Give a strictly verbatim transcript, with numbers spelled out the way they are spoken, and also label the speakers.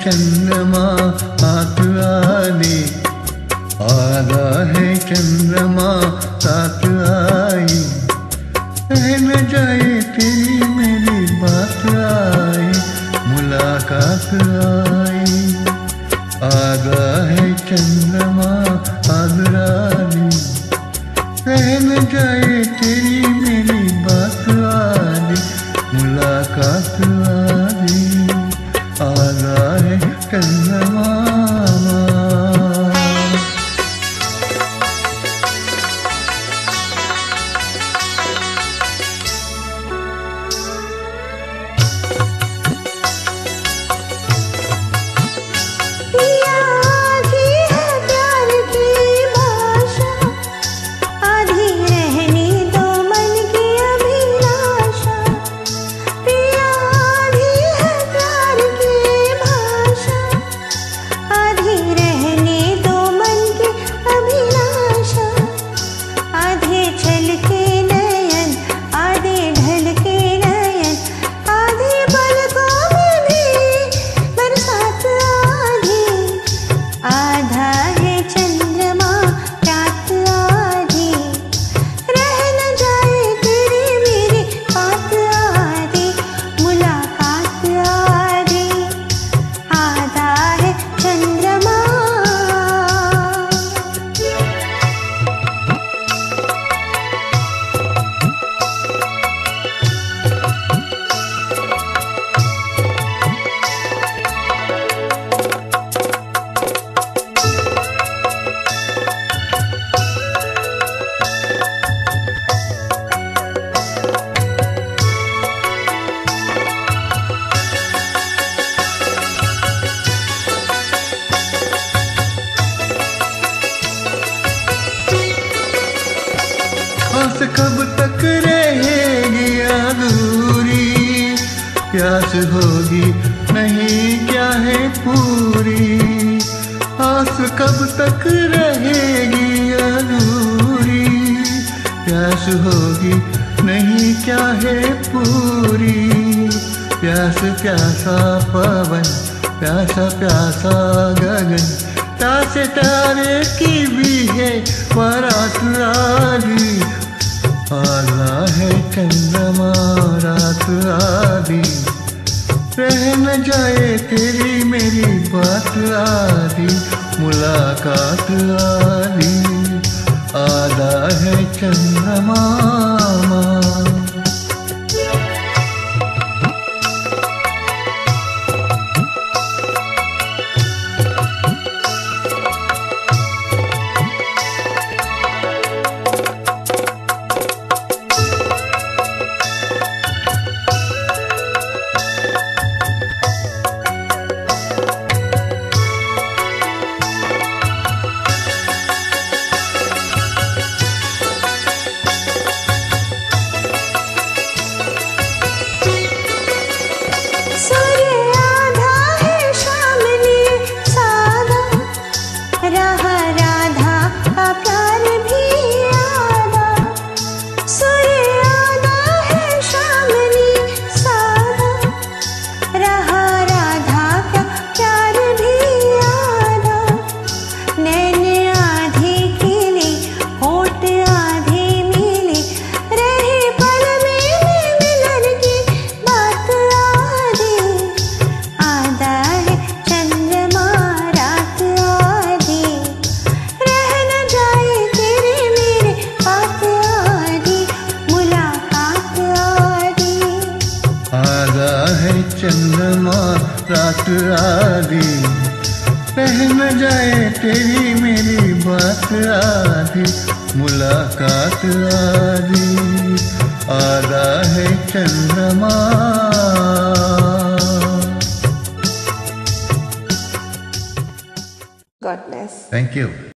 Speaker 1: चंद्रमा हाथ आने, आधा है चंद्रमा रात आई, रह न जाए तेरी मेरी बात आई, मुलाकात आई। आधा है चंद्रमा आदरानी, रह न जाए तेरी मेरी बात आई, मुलाकात आई। आधा है चंद्रमा कब तक रहेगी अधूरी, प्यास होगी नहीं क्या है पूरी। आस कब तक रहेगी अधूरी, प्यास होगी नहीं क्या है पूरी। प्यास प्यासा पवन, प्यासा प्यासा गगन, तासे तारे की भी है बारात आधी। आधा है चंद्रमा रात आधी, रह न जाए तेरी मेरी बात आधी, मुलाकात आधी। आधा है चंद्रमा चंद्रमा रात आधी, रह न जाए तेरी मेरी बात आधी, मुलाकात आधी। आधा है चंद्रमा।
Speaker 2: God bless.
Speaker 1: Thank you.